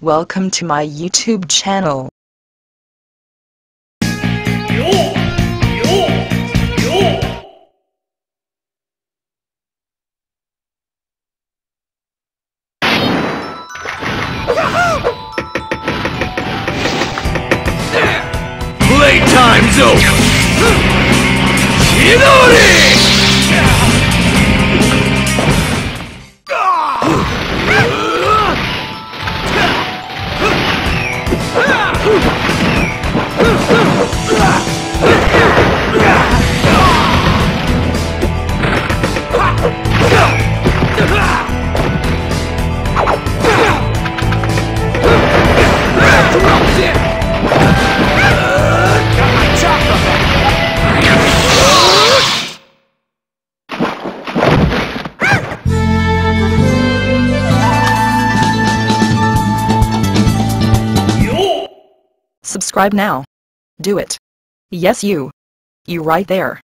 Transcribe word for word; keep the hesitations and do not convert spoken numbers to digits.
Welcome to my YouTube channel. Playtime's over! Chidori! Subscribe now. Do it. Yes, you. You right there.